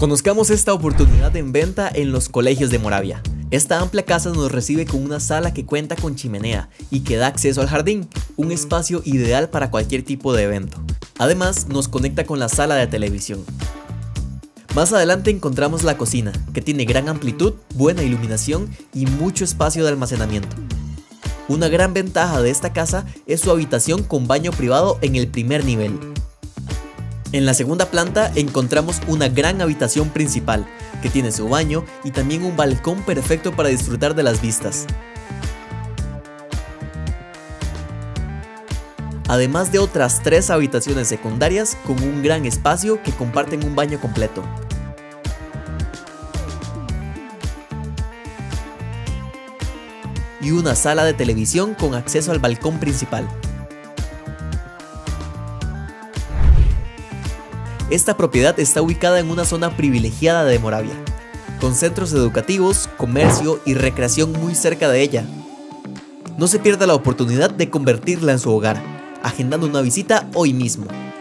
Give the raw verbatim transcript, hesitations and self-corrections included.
Conozcamos esta oportunidad en venta en los colegios de Moravia. Esta amplia casa nos recibe con una sala que cuenta con chimenea y que da acceso al jardín, un espacio ideal para cualquier tipo de evento. Además, nos conecta con la sala de televisión. Más adelante encontramos la cocina, que tiene gran amplitud, buena iluminación y mucho espacio de almacenamiento. Una gran ventaja de esta casa es su habitación con baño privado en el primer nivel. En la segunda planta encontramos una gran habitación principal, que tiene su baño y también un balcón perfecto para disfrutar de las vistas. Además de otras tres habitaciones secundarias con un gran espacio que comparten un baño completo. Y una sala de televisión con acceso al balcón principal. Esta propiedad está ubicada en una zona privilegiada de Moravia, con centros educativos, comercio y recreación muy cerca de ella. No se pierda la oportunidad de convertirla en su hogar, agendando una visita hoy mismo.